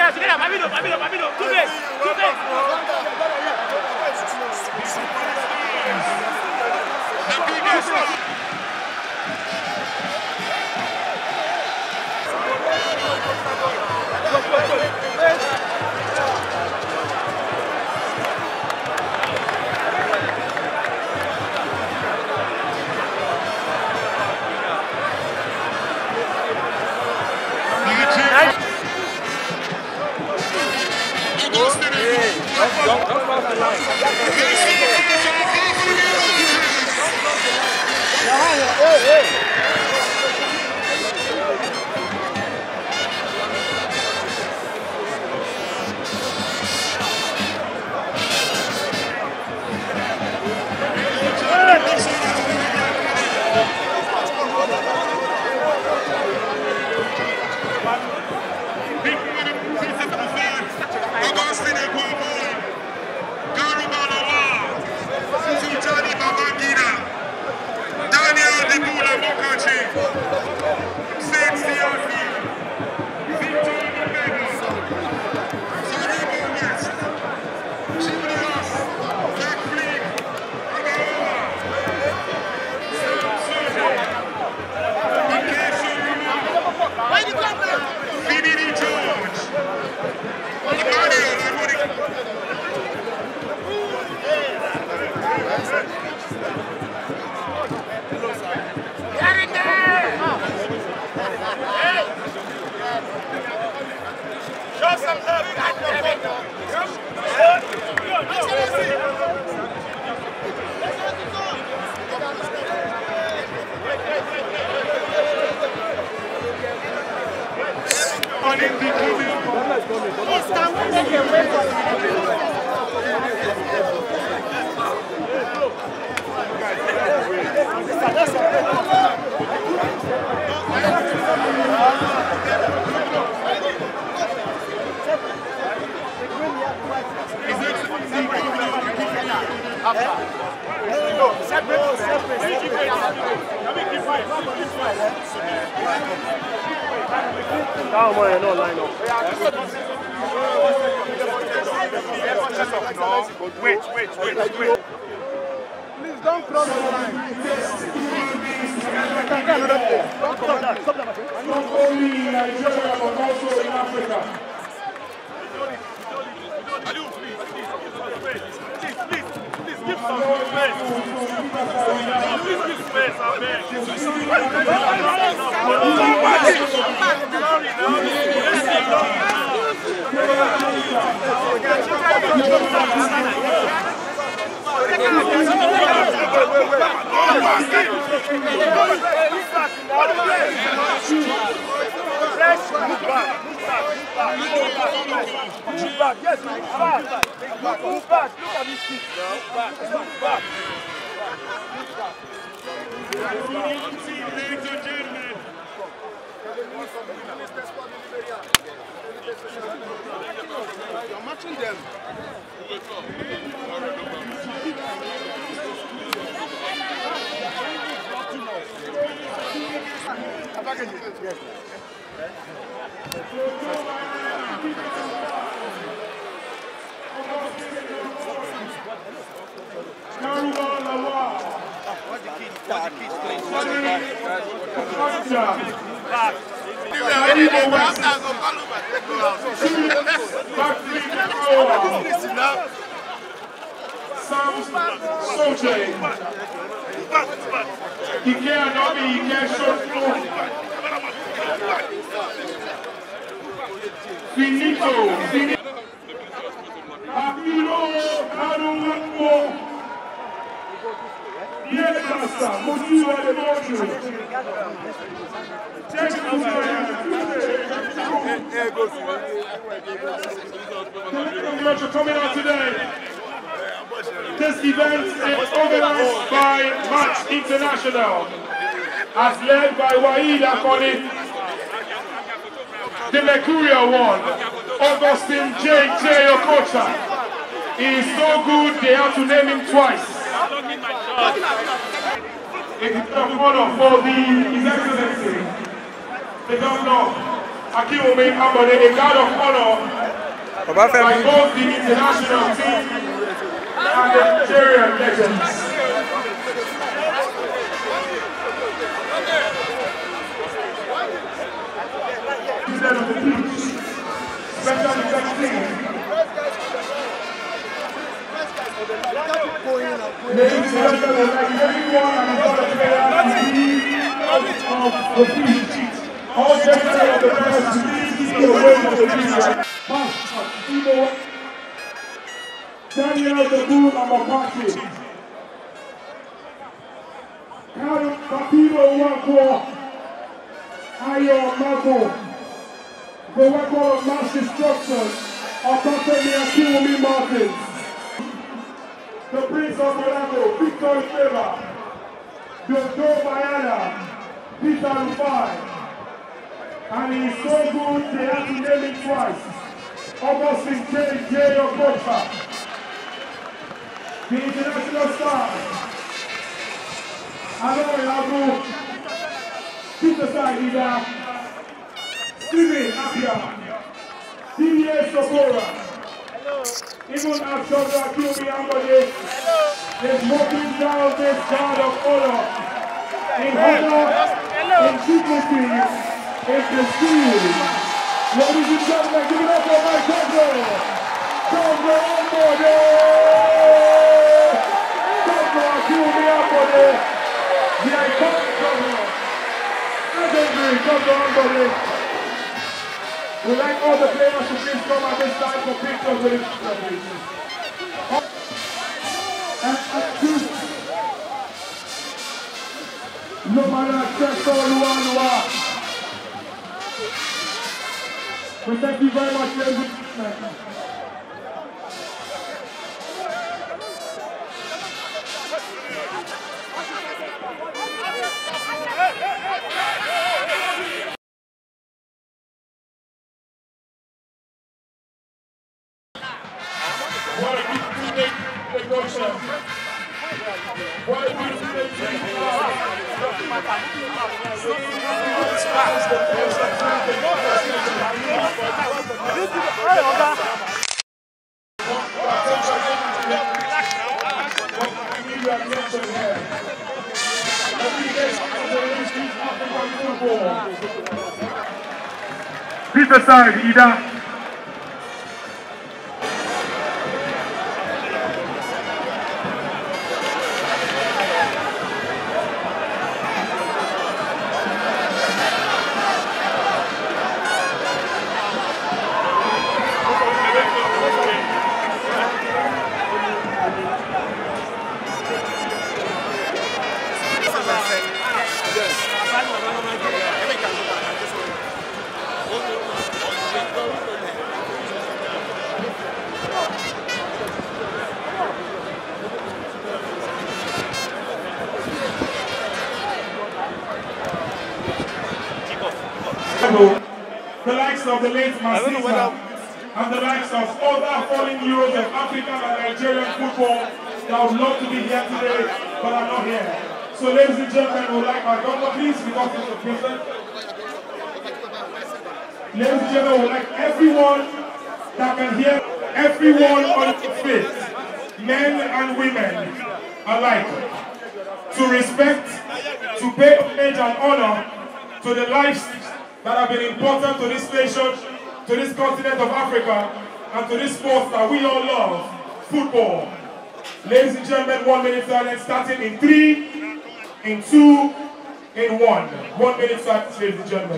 Coming out today. This event is organized by Match International, as led by Waheed Akoni, the Mercurial one, Augustine J.J. Okocha. He is so good they have to name him twice. It is an honor for His Excellency, the Governor, Akiwumi Ambode, a guard of honor by both the international team and the Nigerian legends. Instead of the beach, special 17. Ladies and gentlemen, like everyone and other players of the beach, all gentlemen of the press, please keep away from the beach. Daniel the Bull Amokachi, Papido Wako, Ayo Mako, the weapon of mass destruction of Dr. Akiwumi Martins, the Prince of Monaco, Victor Feva, Dodo Bayana, Peter Rufai, and he's so good they had to name him twice. Augustin J. Okocha, the international star. Hello, Ilago, Peter Saida, Steven Apia, D.A. Sokora, even after Akiwumi Ambode is walking down this guard of honor in honor, in dignity, in prestige. Ladies and gentlemen, give it up for my Congo Ambode! Congo Akiwumi Ambode, the iconic governor, legendary Congo Ambode. We'd like all the players to please come at this time for pictures with his family. No matter Chesto Luanua. We thank you very much, ladies and gentlemen. What a beautiful day, production. What a beautiful day, Peter side, Ida. The likes of the late Masisa and the likes of other fallen heroes of African and Nigerian football that would love to be here today, but are not here. So ladies and gentlemen, we would like our governor, please, because he's the president. Ladies and gentlemen, we would like everyone that can hear, everyone on the feet, men and women alike, to respect, to pay homage and honor to the lives that have been important to this nation, to this continent of Africa, and to this sport that we all love, football. Ladies and gentlemen, 1 minute silence, starting in 3, in 2, in 1. 1 minute silence, ladies and gentlemen.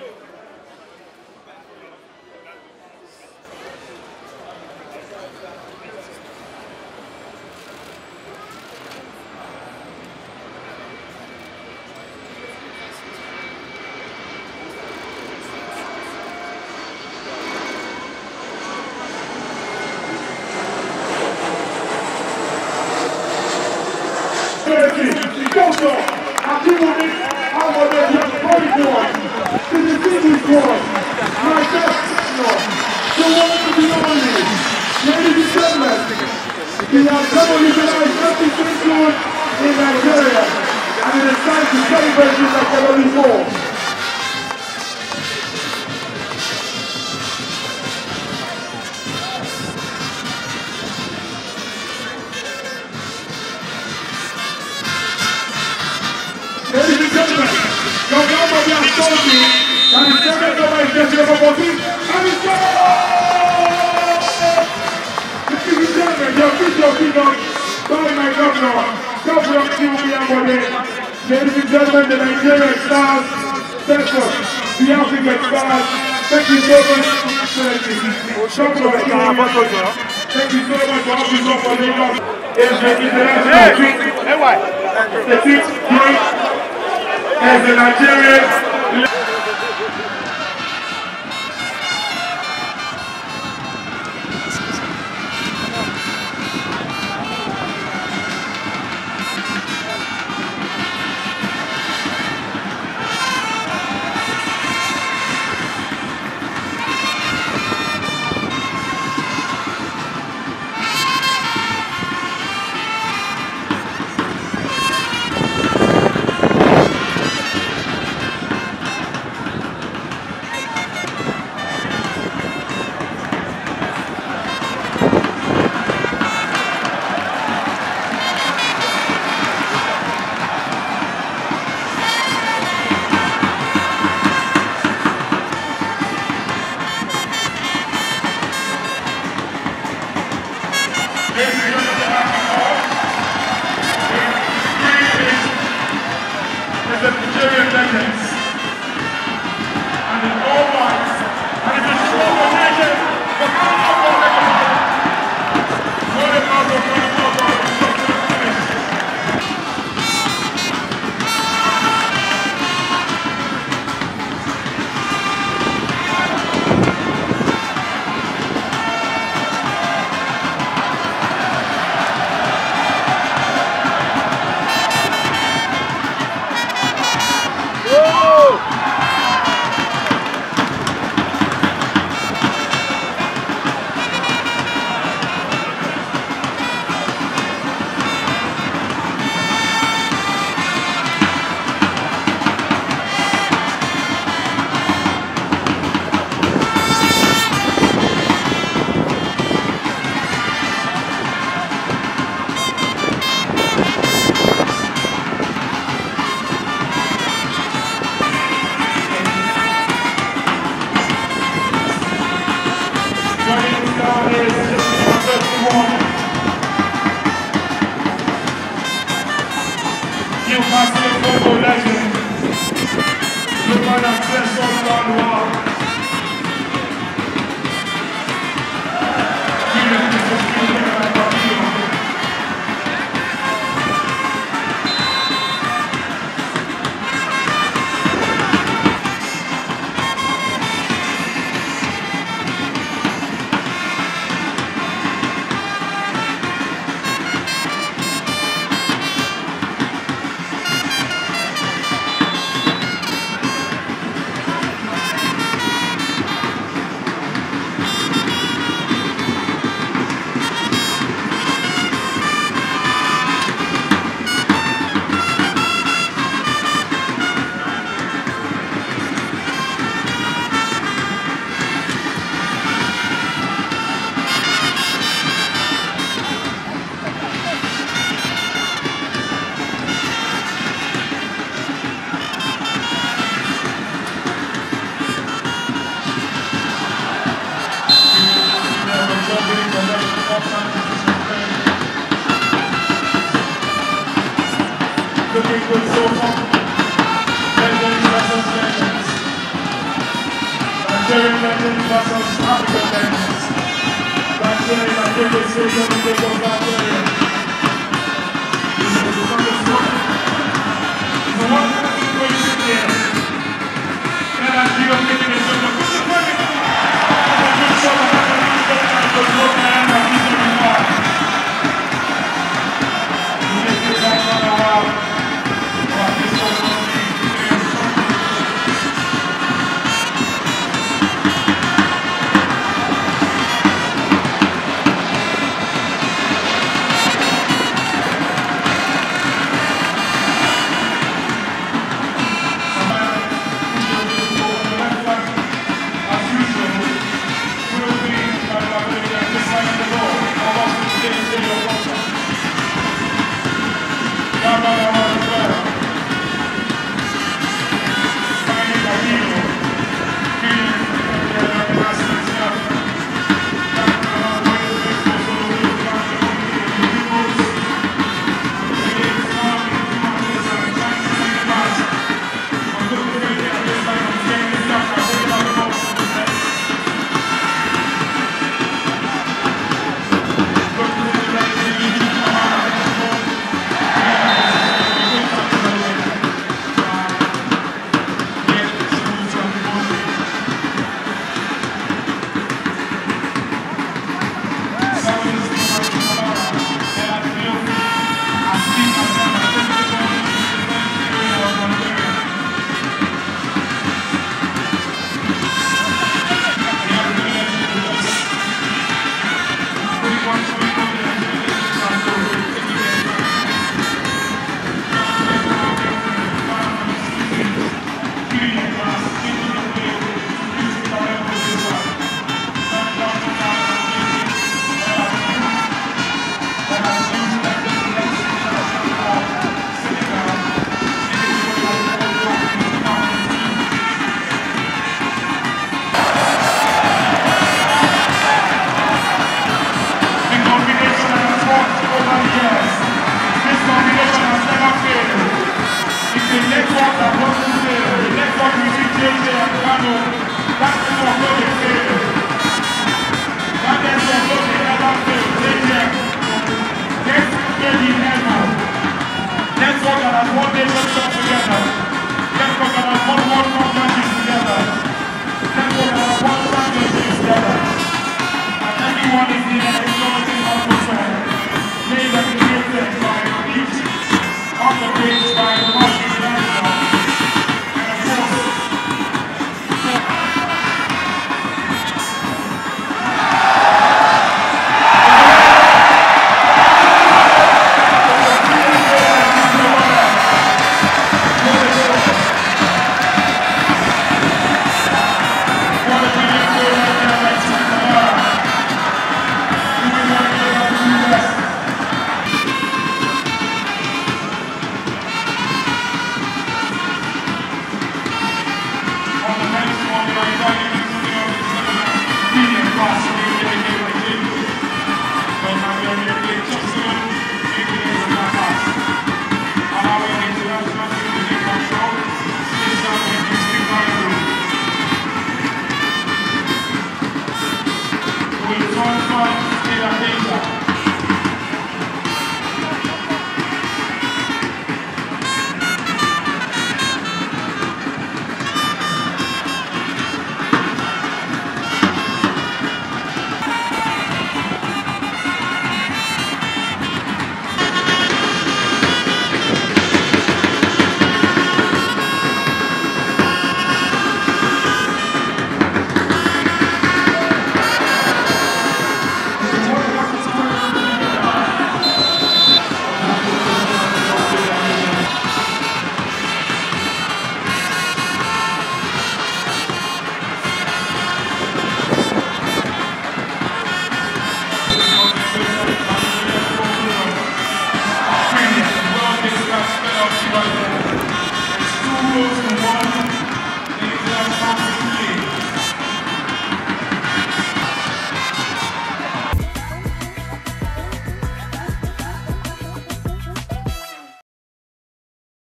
Akiwumi Ambode, the boy, the distinguished boy, my best partner, the one to be only. Ladies and gentlemen, we have revolutionized everything good in Nigeria, and it is time to celebrate it like never before. Ladies and gentlemen, the Nigerian stars, Tessa, the African stars, thank you so much. Thank you so much for having us for Lagos. It's the international treat. The treat here as the Nigerian. The Nigerian legends, and in all rights, and it's a strong occasion for You must be a global legend. You might have dressed all around the world. Looking good so far. Legends versus legends. Nigerian legends versus African legends. Nigeria, Nigeria, Syria, Nigeria, Nigeria. It's a wonderful situation here. And as you are getting it, so good show possibly living in